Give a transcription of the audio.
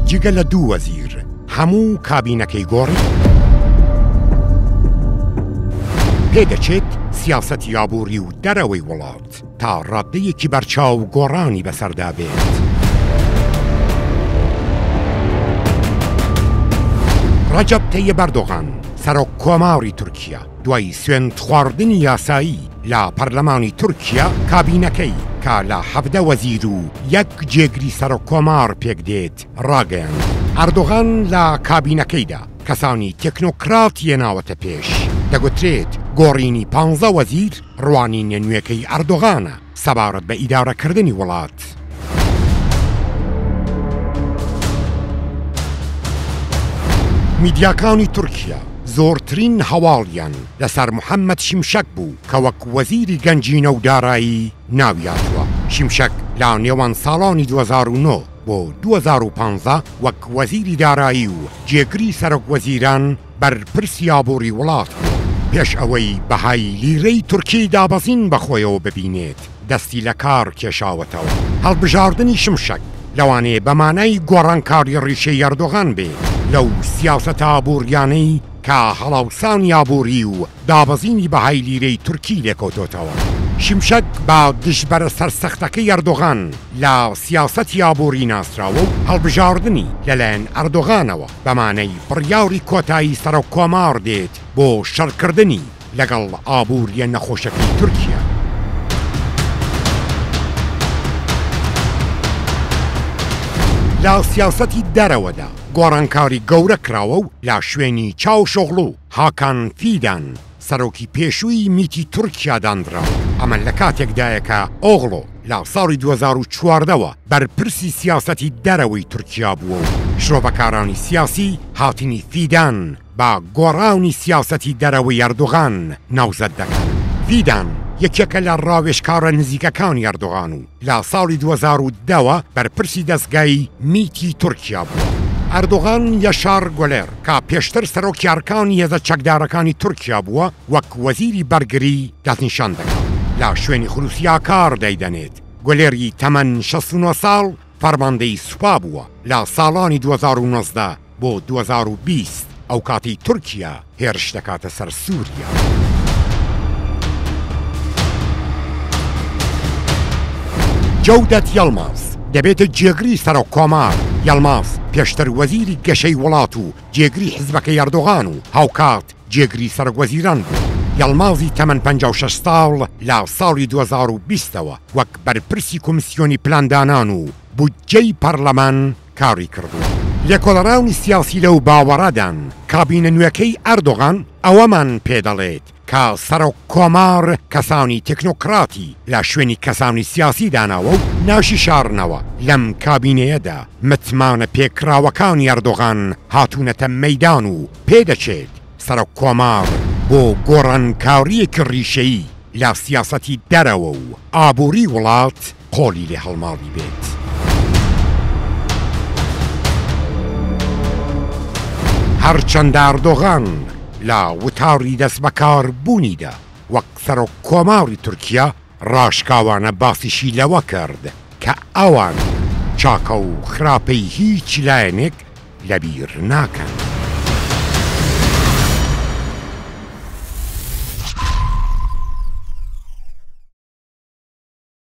جگە لە دوو وەزیر هەموو کابینەکەی گۆڕی پێدەچێت سیاسەتی ئابووری و دەرەوەی وڵات تا ڕادەیەکی بەرچاو گۆڕانی بەسەردا بێت. ڕەجەب تەیب ئەردۆغان سەرۆک کۆماری تورکیا دوای سوێند خواردنی یاسایی لە پەرلەمانی تورکیا کابینەکەی کە لە 17 وەزیر و 1 جێگری سەرۆک کۆمار پێک دێت ڕاگەیاند. ئەردۆغان لە کابینەکەیدا کەسانی تێکنۆکرات هێناوەتە پێش. دەگوترێت گۆڕینی 15 وەزیر ڕوانینە نوێکەی ئەردۆغانە سەبارەت بە ئیدارەکردنی وڵات. میدیاکانی تورکیا زۆرترین هەواڵیان لەسەر محەممەد شیمشەک بوو کە وەک وەزیری گەنجینە و دارایی ناویاتوە. شیمشەک لە نێوان ساڵانی 2009 بۆ 2015 وەک وەزیری دارایی و جێگری سەرۆک وەزیران بەرپرسی ئابووری وڵات بوو. پێش ئەوەی بەهای لیرەی تورکی دابەزین بەخۆیەوە ببینێت دەستی لە کار کێشاوەتەوە. هەڵبژاردننی شیمشەک لەوانەیە بەمانای گۆڕانکاری ڕیشەی ئەردۆغان بێت لەو سیاسەتە ئابووریانەی کە هەڵاوسانی ئابووری و دابەزینی بەهای لیرەی تورکی لێکۆتۆتەوە. شیمشەک بە دژبەرە سەرسەختەکەی ئەردۆغان لە سیاسەتی ئابووری ناسراوە و هەڵبژاردننی لەلایەن ئەردۆغانەوە بەمانەی بڕیاوری کۆتایی سەرۆک کۆمار دێت بۆ شەڕکردنی لەگەڵ ئابووریە نەخۆشەکەی تورکیا. لە سیاسەتی دەرەوەدا گۆڕانکاری گەورە کراوە و لە شوێنی چاوشۆغڵ هاکان فیدان سەرۆکی پێشووی میتی تورکیا دانراوە. ئەمە لە کاتێکدایە کە ئۆغڵۆ لە ساڵی 2014ەوە بەرپرسی سیاسەتی دەرەوەی تورکیا بووە و شرۆڤەکارانی سیاسی هاتنی فیدان بە گۆڕاونی سیاسەتی دەرەوەی ئەردۆغان ناوزەد دەکەن. فیدان یەکێکە لە ڕاوێژکارە نزیکەکانی ئەردۆغان و لە ساڵی 2010ەوە بەرپرسی دەستگای میتی تورکیا بووە. ئەردۆغان یەشار گولێر کە پێشتر سەرۆکی ئەرکانی هێزە چەکدارەکانی تورکیا بووە وەک وەزیری بەرگری دەستنیشان دەکات. لە شوێنی خولوسیا کار دەیدەنێت. گولێری تەمەن 69 ساڵ فەرماندەی سوپا بووە لە ساڵانی 2019 بۆ 2020 ئەو کاتی تورکیا هێرش دەکاتە سەر سووریا. جەودەت یەڵماز دەبێتە جێگری سەرۆک کۆمار. یەڵماز پێشتر وەزیری گەشەی وڵات و جێگری حیزبەکەی ئەردۆغان و هاوکات جێگری سەرۆک وەزیران بوو. یەڵمازی تەمەن 56 ساڵ لە ساڵی 2020ەوە وەک بەرپرسی کۆمیسیۆنی پلاندانان و بودجەی پەرلەمان کاری کردووە. لێکۆڵەراونی سیاسی لەو باوەڕەدان کابینە نوێەکەی ئەردۆغان ئەوەمان پێدەڵێت کە سەرۆک کۆمار کەسانی تێکنۆکراتی لە شوێنی کەسانی سیاسی داناوە و ناشی شارنەوە. لەم کابینەیەدا متمانە پێکراوەکانی ئەردۆغان هاتوونەتە مەیدان و پێدەچێت سەرۆک کۆمار بۆ گۆڕانکاریەکی ڕیشەیی لە سیاسەتی دەرەوە و ئابووری وڵات قۆڵی لێ هەڵماڵی بێت. هەرچەندە ئەردۆغان لە وتاری دەست بەکار بوونیدا وەک سەرۆک کۆماری تورکیا ڕاشکاوانە باسیشی لەوە کرد کە ئەوان چاکە و خراپەی هیچ لایەنێک لەبیر ناکەن.